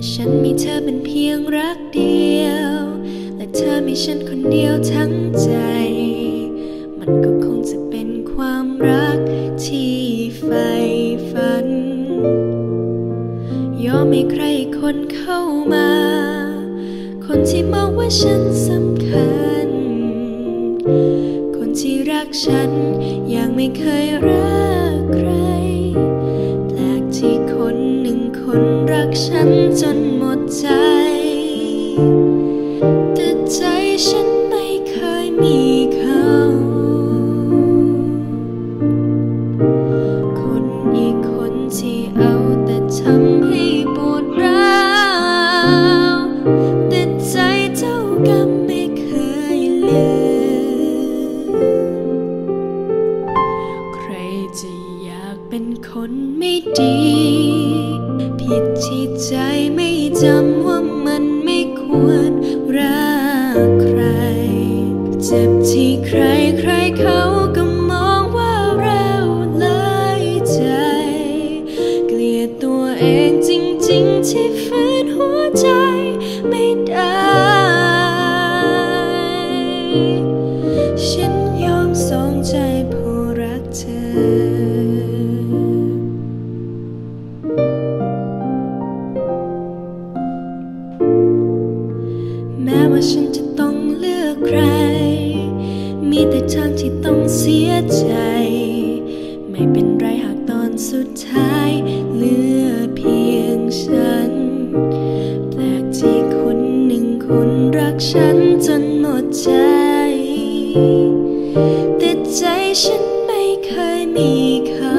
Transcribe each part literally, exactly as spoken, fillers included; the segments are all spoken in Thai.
ฉันมีเธอเป็นเพียงรักเดียวและเธอมีฉันคนเดียวทั้งใจมันก็คงจะเป็นความรักที่ใฝ่ฝันยอมให้ใครคนเข้ามาคนที่มองว่าฉันสำคัญคนที่รักฉันอย่างไม่เคยรักใครแปลกที่คนหนึ่งคนรักฉันจนหมดใจแต่ใจฉันไม่เคยมีเขาคนอีกคนที่เอาแต่ทำให้ปวดร้าวแต่ใจเจ้ากรรมไม่เคยลืมใครจะอยากเป็นคนไม่ดีผิดที่ใจไม่จำว่ามันไม่ควรรักใครเจ็บที่ใครใครเขาก็มองว่าเราหลายใจเกลียดตัวเองจริงๆที่ฝืนหัวใจไม่ได้ฉันยอมสองใจผู้รักเธอแม้ว่าฉันจะต้องเลือกใครมีแต่ทางที่ต้องเสียใจไม่เป็นไรหากตอนสุดท้ายเหลือเพียงฉันแปลกที่คนหนึ่งคนรักฉันจนหมดใจแต่ใจฉันไม่เคยมีเขา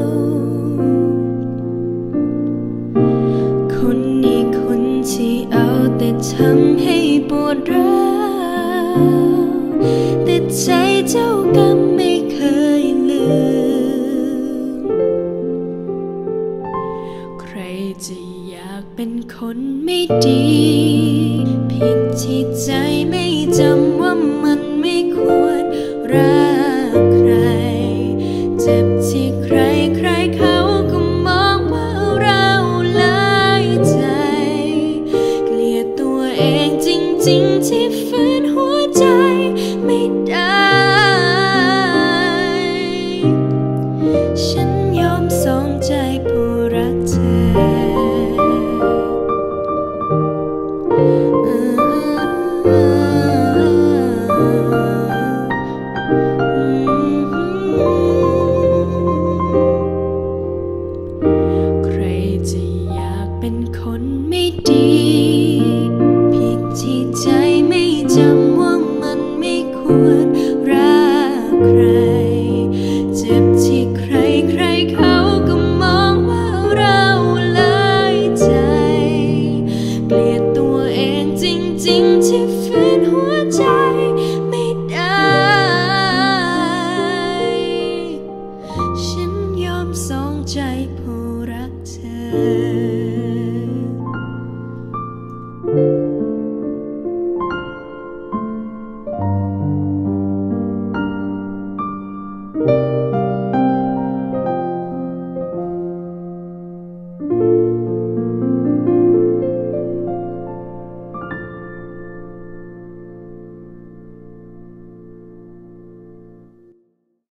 คนอีกคนที่เอาแต่ทำให้ปวดร้าวแต่ใจเจ้ากรรมไม่เคยลืมใครจะอยากเป็นคนไม่ดีผิดที่ใจไม่จำว่ามันไม่ควรรักใครเจ็บที่ใครใครเขาก็มองว่าเราหลายใจเกลียดตัวเองจริงๆที่ฝืนหัวใจไม่ได้ฉันยอมสองใจผู้รักเธอใครจะอยากเป็นคนไม่ดีผิดที่ใจไม่จำว่ามันไม่ควรรักใครเจ็บที่ใครใครเขาก็มองว่าเราหลายใจเกลียดตัวเองจริงๆที่ฝืนหัวใจไม่ได้ฉันยอมสองใจผู้รักเธอ